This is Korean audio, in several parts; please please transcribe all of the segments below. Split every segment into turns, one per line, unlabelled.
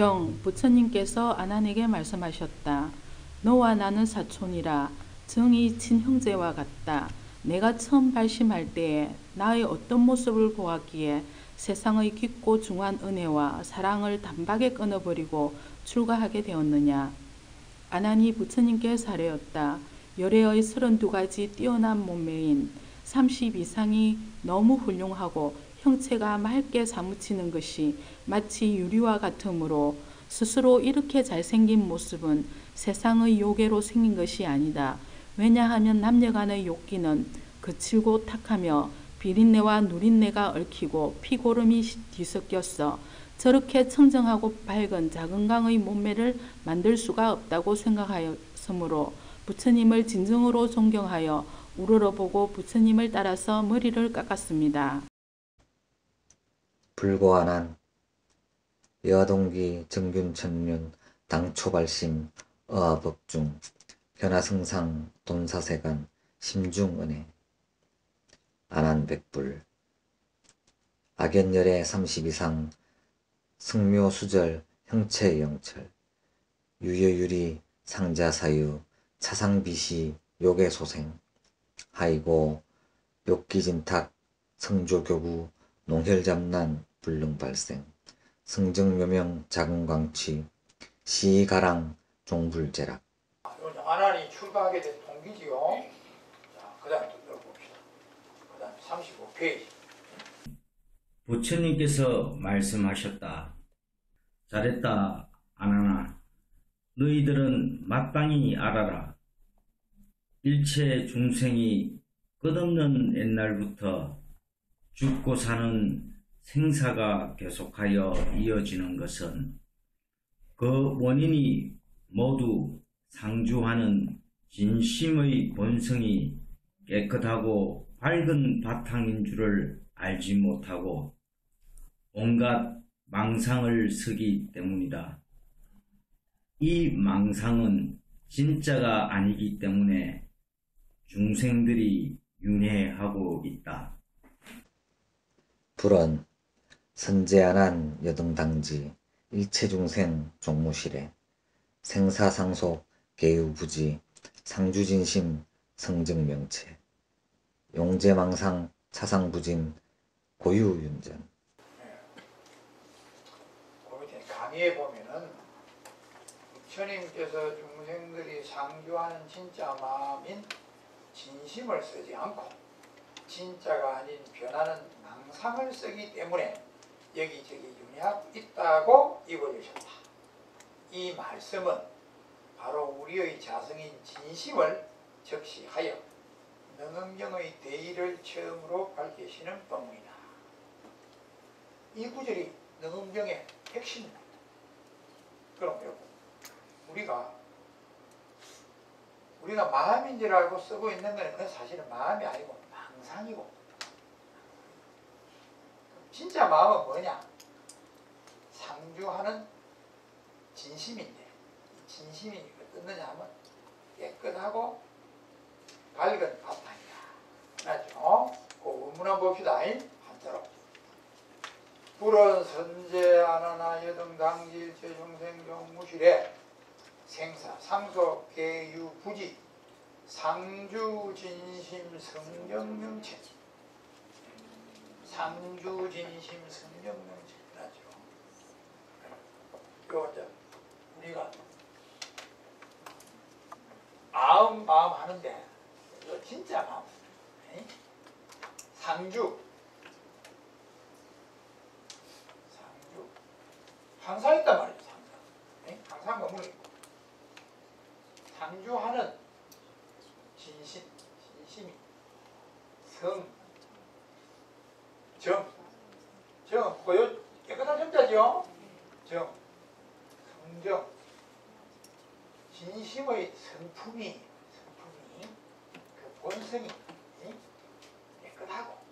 정 부처님께서 아난에게 말씀하셨다. 너와 나는 사촌이라 정이 친형제와 같다. 내가 처음 발심할 때에 나의 어떤 모습을 보았기에 세상의 깊고 중한 은혜와 사랑을 단박에 끊어버리고 출가하게 되었느냐. 아난이 부처님께 사례였다. 열애의 32가지 뛰어난 몸매인 30 이상이 너무 훌륭하고 형체가 맑게 사무치는 것이 마치 유리와 같으므로 스스로 이렇게 잘생긴 모습은 세상의 요괴로 생긴 것이 아니다. 왜냐하면 남녀간의 욕기는 거칠고 탁하며 비린내와 누린내가 얽히고 피고름이 뒤섞였어 저렇게 청정하고 밝은 작은 강의 몸매를 만들 수가 없다고 생각하였으므로 부처님을 진정으로 존경하여 우러러보고 부처님을 따라서 머리를 깎았습니다.
불고아난 여하동기 정균천륜 당초발심 어하법중 현하승상 돈사세간 심중은혜 아난백불 악연열애 30 이상 승묘수절 형체영철 유여유리 상자사유 차상비시 요괴소생 하이고 욕기진탁 성조교구 농혈잡난 불능발생 승정묘명 작은광취 시가랑 종불제락.
아난이 출가하게 된 동기지요. 자, 그 다음에 또 들어봅시다. 그 다음에 35페이지.
부처님께서 말씀하셨다. 잘했다, 아난아. 너희들은 마땅히 알아라. 일체 중생이 끝없는 옛날부터 죽고 사는 생사가 계속하여 이어지는 것은 그 원인이 모두 상주하는 진심의 본성이 깨끗하고 밝은 바탕인 줄을 알지 못하고 온갖 망상을 쓰기 때문이다. 이 망상은 진짜가 아니기 때문에 중생들이 윤회하고 있다.
불언 선제안한 여등당지 일체중생 종무실에 생사상속 개유부지 상주진심 성증명체 용제망상 차상부진 고유윤전.
그 밑에 강의에 보면은 부처님께서 중생들이 상주하는 진짜 마음인 진심을 쓰지 않고 진짜가 아닌 변하는 망상을 쓰기 때문에 여기저기 윤회하고 있다고 입어주셨다. 이 말씀은 바로 우리의 자성인 진심을 적시하여 능엄경의 대의를 처음으로 밝히시는 법문이다. 이 구절이 능엄경의 핵심입니다. 그럼 여러분, 우리가 마음인 줄 알고 쓰고 있는 것은 그건 사실은 마음이 아니고 망상이고, 진짜 마음은 뭐냐? 상주하는 진심인데, 진심이 어떻느냐 하면 깨끗하고 밝은 바탕이다. 맞죠? 그 원문 한번 봅시다. 한자로. 불은 선제 아나나 여등당지 일체중생종무실에 생사 상속 계유 부지 상주 진심 성령명체, 상주 진심 성령명체 맞죠? 이거 이제 우리가 마음 하는데 이거 진짜 마음. 상주 항상 있단 말이죠. 항상 머무르고 있고 상주하는 진심이 그요 깨끗한 정자죠. 성정 진심의 성품이 그 본성이 깨끗하고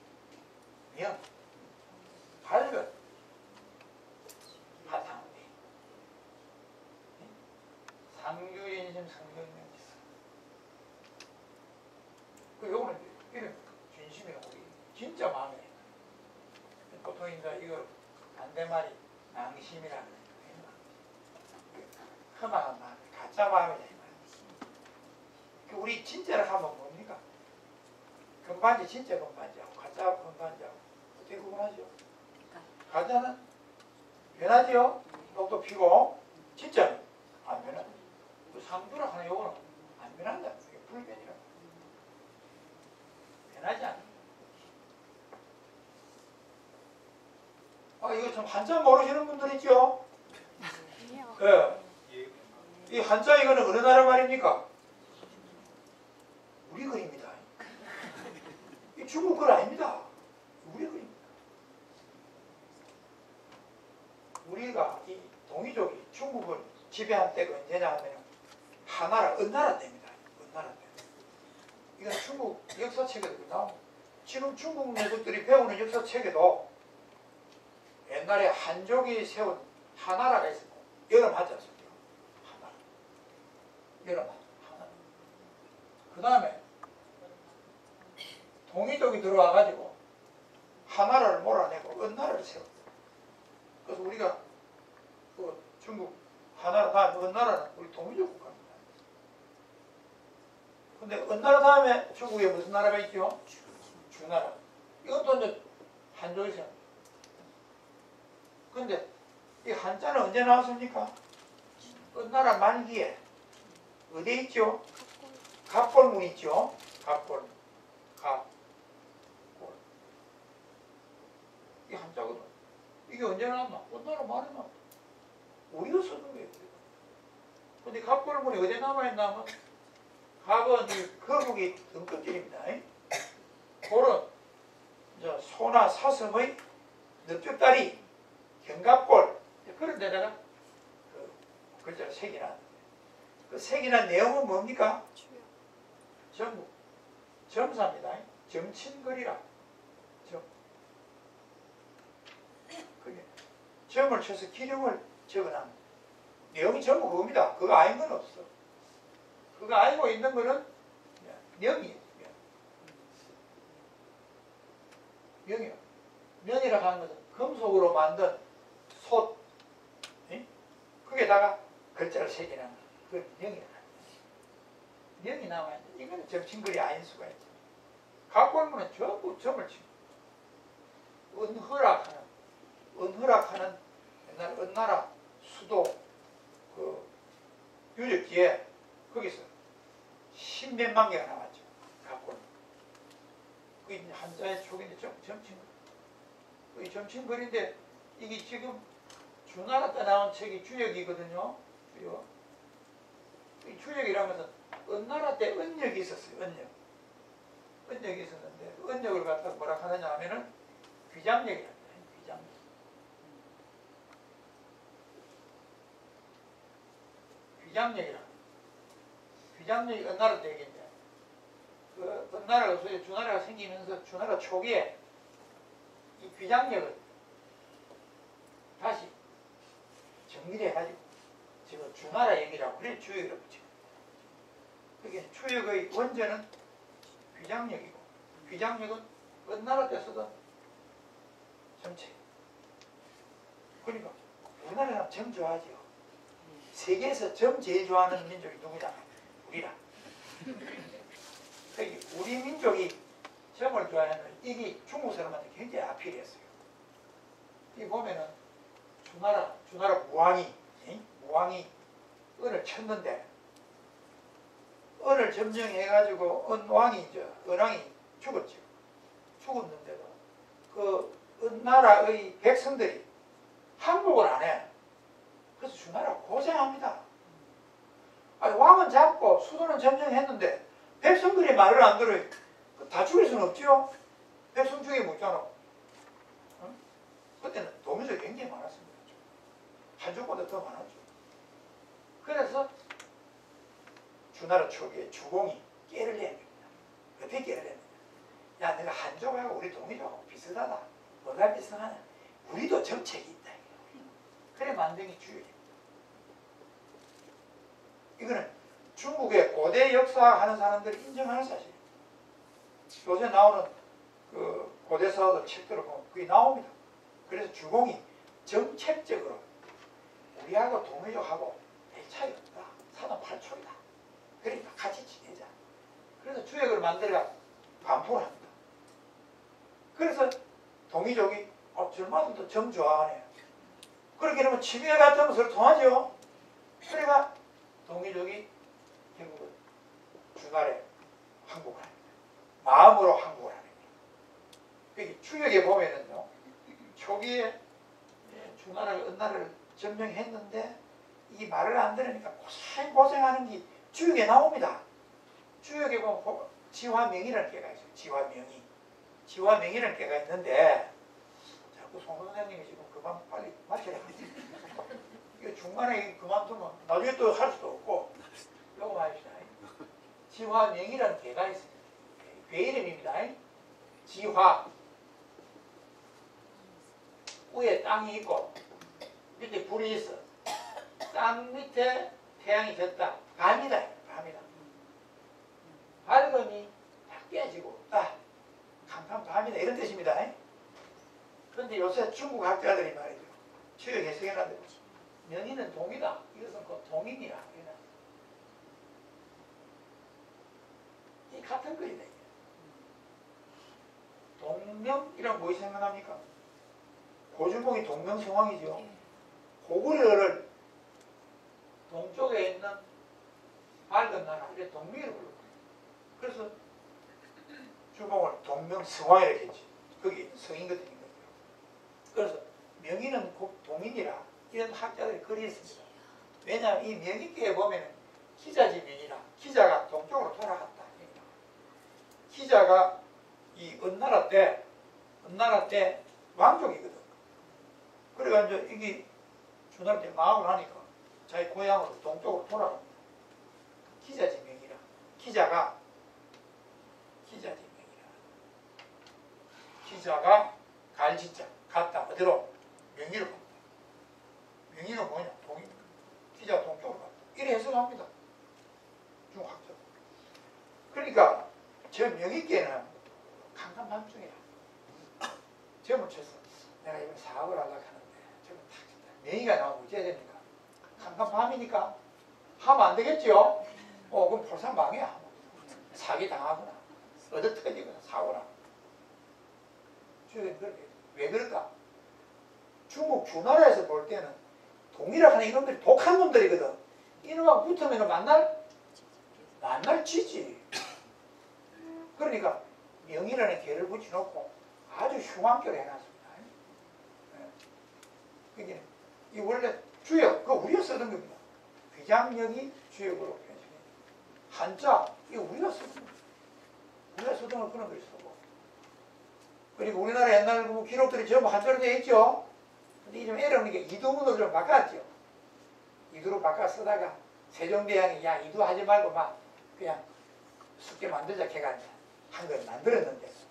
밝은 바탕인데 상주인심 성경명체. 그 요거는 이런 진심이 우리 진짜 마음에 보통 이제 이거 반대말이 낭심이라는 거예요. 가짜 마음이다 이 말이야. 우리 진짜를 하면 뭡니까? 금반지 진짜 금반지하고 가짜 금반지하고 어떻게 구분하죠? 가짜는 변하죠. 똑똑 피고 진짜는 안 변한다. 그 상두라 하는 요거는 안 변한다. 이게 불변이라. 변하지 않는다. 아, 이거 참 한자 모르시는 분들 있죠? 예. 이 한자 이거는 어느 나라 말입니까? 우리 글입니다. 이 중국 글 아닙니다. 우리 글입니다. 우리가 이 동이족이 중국을 지배한 때가 언제냐 하면 하나라, 은나라 때입니다. 은나라 때. 이건 중국 역사책에도 나옵니다. 지금 중국 내국들이 배우는 역사책에도 옛날에 한족이 세운 하나라가 있었고 여러 맞지 않습니까? 하나라. 여러 하나라. 그 다음에 동이족이 들어와가지고 하나라를 몰아내고 은나라를 세웠다. 그래서 우리가 그 중국 하나라 다음에 은나라는 우리 동이족 국가입니다. 근데 은나라 다음에 중국에 무슨 나라가 있죠? 주나라. 이것도 이제 한족이 세웠다. 근데 이 한자는 언제 나왔습니까? 은나라 말기에 어디에 있죠? 갑골문 있죠? 갑골. 갑골. 이 한자거든. 이게 언제 나왔나? 은나라 말에 나왔다. 우리가 쓰는 거예요. 근데 갑골문이 어디에 남아있나 하면 갑은 이 거북이 등껍질입니다. 골은 이제 소나 사슴의 넓적다리 견갑골 그런 데다가 그 글자를 새기는 그 새기는 내용은 뭡니까? 전부 점사입니다. 점친글이라 점. 그게 점을 쳐서 기름을 적어놨는 내용이 전부 그겁니다. 그거 아닌 건 없어. 그거 알고 있는 거는 명이에요. 명이요. 명이라고 하는 것은 금속으로 만든 솥, 거기에다가 글자를 새기는 거. 그걸 명이라고 합니다. 명이 남아있는데 이거는 점친글이 아닐 수가 있죠. 갑골문은 전부 점을 치고 은허락하는 옛날 은나라 수도 그 유적지에 거기서 십몇만 개가 나왔죠. 갑골문. 그게 한자의 촉인데 점친글. 이 점친글인데 이게 지금 주나라 때 나온 책이 주역이거든요. 주역. 이 주역이라는 것은 은나라 때 은역이 있었어요. 은역. 은역이 있었는데 은역을 갖다가 뭐라 하느냐 하면은 귀장역이랍니다. 귀장역. 귀장역이라. 귀장역이 은나라 때 얘기인데 그 은나라가 소위 주나라가 생기면서 주나라 초기에 이 귀장역을 다시 정리를 해가지고 지금 주나라 얘기라고 그래 주역이라고 붙여. 그게 주역의 원전은 귀장역이고 귀장역은 은나라 때 쓰던 정책. 그러니까 우리나라는 점 좋아하죠. 세계에서 점 제일 좋아하는 민족이 누구냐? 우리라. 우리 민족이 점을 좋아하는 이게 중국 사람한테 굉장히 아필했어요. 이 보면은 주나라 무왕이 은을 쳤는데 은을 점령해가지고 은왕이 은왕이 죽었죠. 죽었는데도 그 은나라의 백성들이 항복을 안 해. 그래서 주나라 고생합니다. 아니, 왕은 잡고 수도는 점령했는데 백성들이 말을 안 들어요. 다 죽일 수는 없죠. 백성 중에 묻잖아. 응? 그때는 도민들이 굉장히 많았습니다. 한족보다 더 많았죠. 그래서 주나라 초기에 주공이 깨를 내야 됩니다. 어떻게 깨를 내야 됩니다. 야, 내가 한족하고 우리 동이족하고 비슷하다. 뭐가 비슷하냐? 우리도 정책이 있다. 그래 만든 게 주요입니다. 이거는 중국의 고대 역사하는 사람들이 인정하는 사실이에요. 요새 나오는 그 고대사들 책들을 보면 그게 나옵니다. 그래서 주공이 정책적으로 우리하고 동이족하고 별 차이 없다. 사돈 만들어가 반포를 합니다. 그래서 동이족이 젊어들도 정 좋아하네. 그렇게 되면 치매가 같으면 서로 통하죠. 그래가 동이족이 결국은 주날에 항복을 합니다. 마음으로 항복을 합니다. 여기 추격에 보면은요, 초기에 주나라를 은나라를 점령했는데 이 말을 안 들으니까 고생하는 게 주역에 나옵니다. 주역에 보면 지화명이라는 게가 있어요. 지화명이. 지화명이라는 게가 있는데 자꾸 송 선생님이 지금 그만 빨리 마치라. 이거 중간에 그만두면 나중에 또 할 수도 없고 요거 말입시다. 지화명이라는 게가 있어요. 괴 이름입니다. 지화. 위에 땅이 있고 밑에 불이 있어. 땅 밑에 태양이 졌다. 밤이다. 밤이다. 밝음이 다 깨지고 간판 밤이다. 이런 뜻입니다. 그런데 요새 중국 학자들이 말이죠. 추역 해석해놨는데 명의는 동이다. 이것은 그 동인이라. 이 같은 거이다. 동명이란 무엇이 생각납니까? 고주몽이 동명성왕이죠. 고구려를 동쪽에 있는 밝은 나라, 이래 동명이라고 불렀어요. 그래서 주몽을 동명성왕이라고 했지. 거기 성인 같은 거죠. 그래서 명의는 곧 동인이라 이런 학자들이 글이 있습니다. 왜냐하면 이 명의계에 보면 기자지 명이라 기자가 동쪽으로 돌아갔다. 기자가 이 은나라 때 왕족이거든. 그래가지고 이게 주나라 때 망하고 나니까 자기 고향으로 동쪽으로 돌아갑니다. 기자지명이라. 기자가 갈지자 갔다 어디로? 명의로 갑니다. 명의는 뭐냐? 동입니다. 기자가 동쪽으로 갔다. 이래 해석합니다. 중학자. 그러니까 저 명의께는 강간밤중이라. 점을 쳐서 내가 이번 사업을 하려고 하는데 점을 탁 쳤다. 명의가 나오면 어째야 됩니까? 강간밤이니까 하면 안 되겠죠? 그럼 볼상방해야. 사기 당하거나 얻어 터지거나 사고나. 주역은 그렇게. 왜 그럴까? 중국 주나라에서 볼 때는 동이라 하는 이놈들이 독한 놈들이거든. 이놈하고 붙으면 만날 지지. 그러니까 명이라는 개를 붙여놓고 아주 흉악결 해놨습니다. 그게 이 원래 주역, 그거 우리가 쓰던 겁니다. 귀장력이 주역으로 표현됩니다. 한자, 이거 우리가 쓰던 겁니다. 우리가 쓰던 걸 그런 걸 쓰고. 그리고 우리나라 옛날 기록들이 전부 한자로 되어 있죠. 근데 이 좀 애로운 게 이두문으로 좀 바꿨죠. 이두로 바꿔 쓰다가 세종대왕이 야 이두 하지 말고 막 그냥 쉽게 만들자 해가 한걸 만들었는데